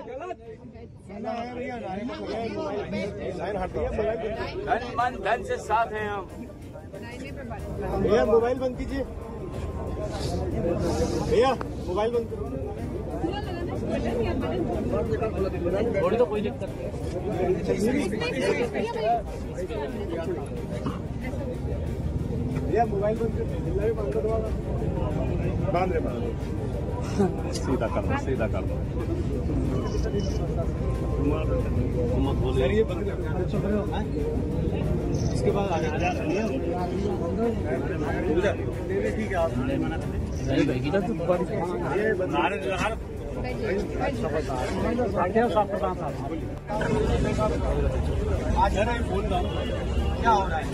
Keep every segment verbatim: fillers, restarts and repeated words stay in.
धन मन धन से साथ हैं हम। भैया मोबाइल बंद कीजिए, भैया मोबाइल बंद थोड़ी तो कोई दिक्कत नहीं। भैया मोबाइल बंद बांध रहे बांध सीधा कर दो, सीधा कर दो। सर ये बंद इसके बाद आगे ठीक है। आप आज है ना फोन का क्या हो रहा है?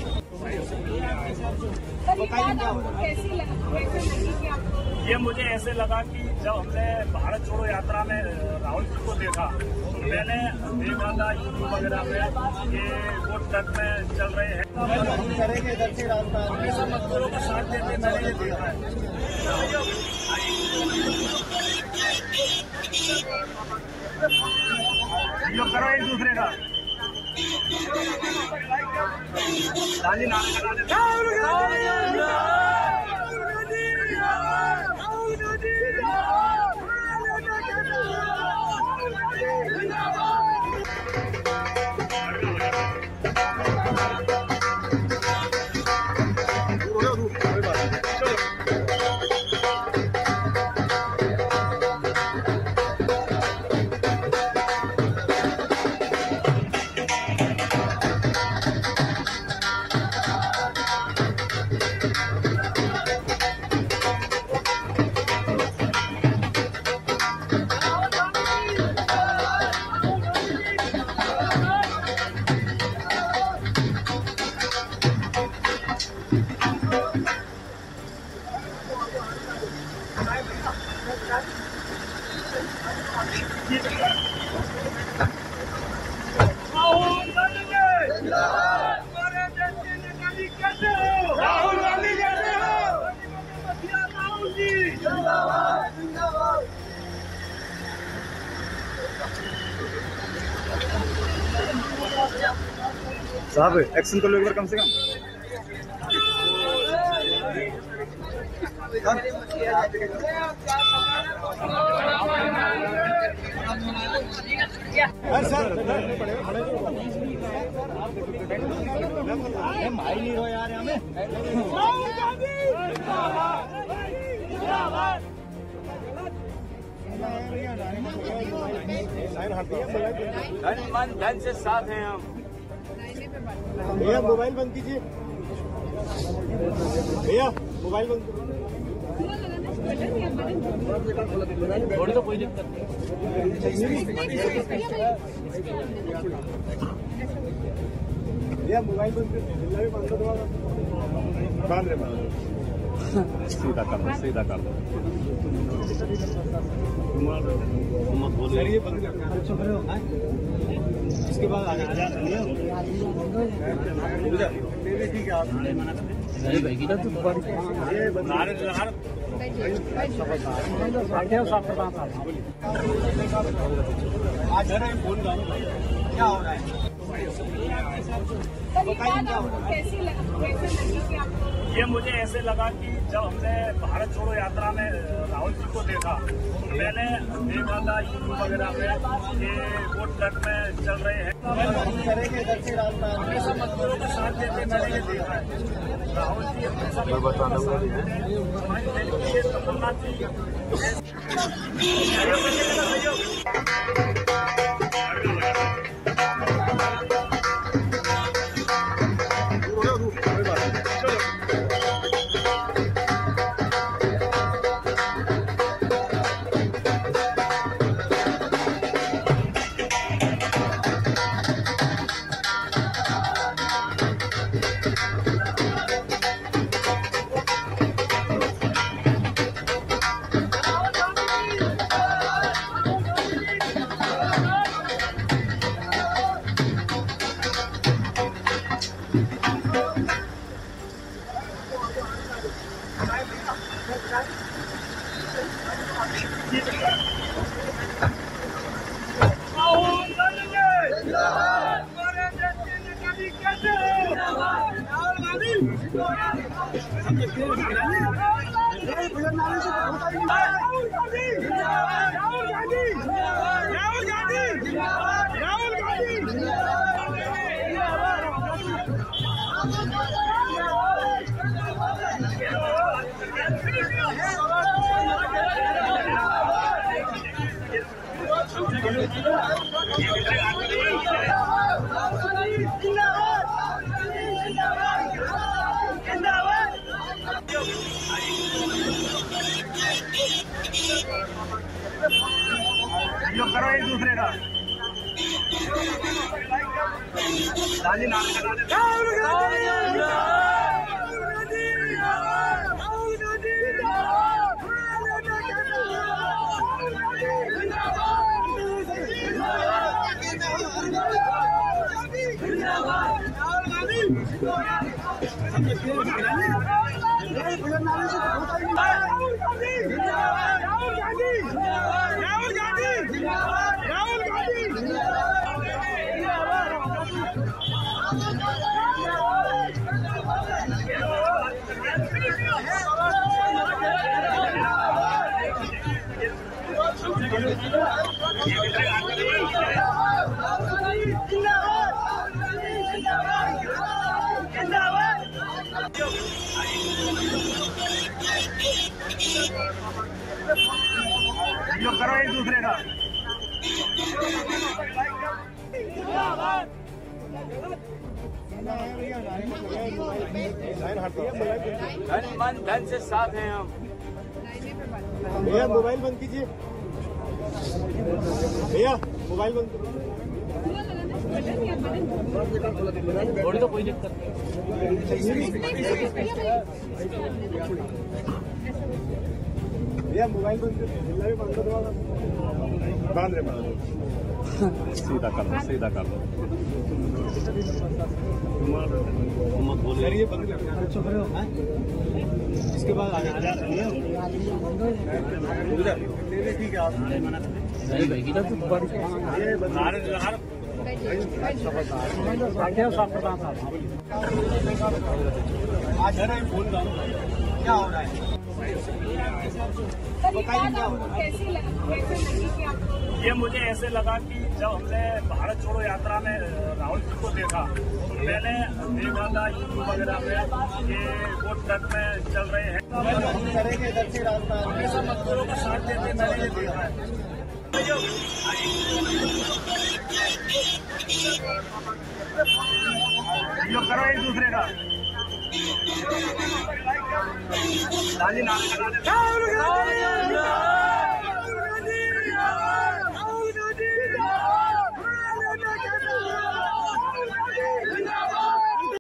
ये मुझे ऐसे लगा कि जब हमने भारत छोड़ो यात्रा में राहुल जी को देखा तो मैंने देखा था यूट्यूब वगैरह में ये वो ट्रक में चल रहे हैं, हमेशा मजदूरों का साथ देते मैंने ये देखा है। जो करो एक दूसरे का दादी नाम साहब एक्शन तो लो एक बार कम से कम। सर भाई नहीं रहो यार हमें। धन मन धन से साथ हैं हम। भैया मोबाइल बंद कीजिए, भैया मोबाइल बंद थोड़ी तो कोई दिक्कत नहीं। भैया मोबाइल बंद बांध रहे बांध सीधा कर दो, सीधा कर दो। सर ये बंद इसके बाद आगे ठीक है। आप आज है ना फोन का क्या हो रहा है? ये मुझे ऐसे लगा कि जब हमने भारत छोड़ो यात्रा में राहुल जी को देखा तो मैंने देखा था यूट्यूब वगैरह में ये वो ट्रक में चल रहे हैं, हमेशा मजदूरों का साथ देते मैंने ये देखा है। राहुल जी हमेशा जो करो एक दूसरे का दादी नाम जो करो एक दूसरे का धन मन धन से साथ हैं हम। भैया मोबाइल बंद कीजिए, भैया मोबाइल बंद थोड़ी तो कोई दिक्कत भैया मोबाइल बंद भी बंद कर दो, बांध रहे बांध सीधा कर लो, सीधा कर लो। ये बंद कर इसके बाद आगे ठीक है। आप क्या हो रहा है? ये मुझे ऐसे लगा कि जब हमने भारत छोड़ो यात्रा में राहुल जी को देखा तो मैंने देखा था यूट्यूब वगैरह में ये वो ट्रक में चल रहे हैं, हमेशा मजदूरों का साथ देते मैंने ये देखा है। जो करो एक दूसरे का दादी नाम